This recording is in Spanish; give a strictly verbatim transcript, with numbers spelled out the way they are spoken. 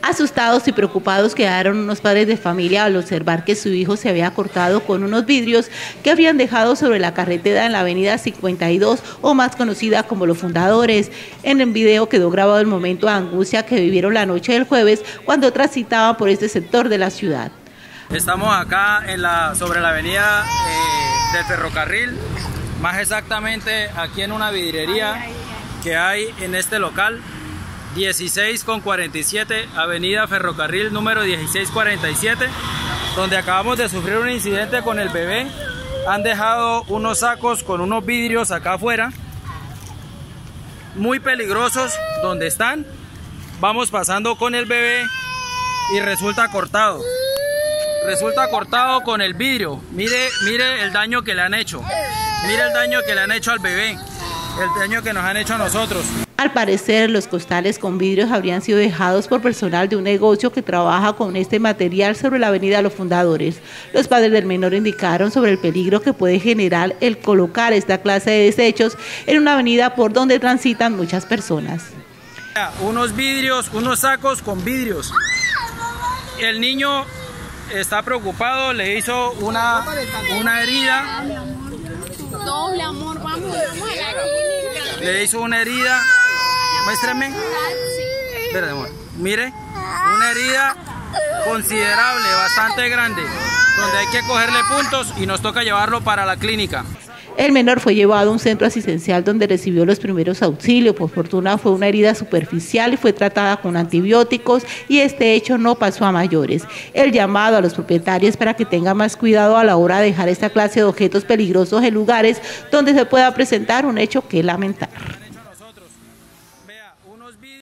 Asustados y preocupados quedaron unos padres de familia al observar que su hijo se había cortado con unos vidrios que habían dejado sobre la carretera en la avenida cincuenta y dos, o más conocida como Los Fundadores. En el video quedó grabado el momento de angustia que vivieron la noche del jueves cuando transitaban por este sector de la ciudad. Estamos acá en la, sobre la avenida eh, del ferrocarril, más exactamente aquí en una vidriería que hay en este local. dieciséis con cuarenta y siete, avenida Ferrocarril número dieciséis cuarenta y siete, donde acabamos de sufrir un incidente con el bebé. Han dejado unos sacos con unos vidrios acá afuera, muy peligrosos donde están. Vamos pasando con el bebé y resulta cortado. Resulta cortado con el vidrio. Mire, mire el daño que le han hecho. Mire el daño que le han hecho al bebé. El daño que nos han hecho a nosotros. Al parecer, los costales con vidrios habrían sido dejados por personal de un negocio que trabaja con este material sobre la avenida Los Fundadores. Los padres del menor indicaron sobre el peligro que puede generar el colocar esta clase de desechos en una avenida por donde transitan muchas personas. Unos vidrios, unos sacos con vidrios. El niño está preocupado, le hizo una, una herida. Doble amor, vamos, vamos a la clínica. Le hizo una herida. Muéstrame. Espera, amor. Mire, una herida considerable, bastante grande, donde hay que cogerle puntos y nos toca llevarlo para la clínica. El menor fue llevado a un centro asistencial donde recibió los primeros auxilios. Por fortuna fue una herida superficial y fue tratada con antibióticos, y este hecho no pasó a mayores. El llamado a los propietarios para que tengan más cuidado a la hora de dejar esta clase de objetos peligrosos en lugares donde se pueda presentar un hecho que lamentar.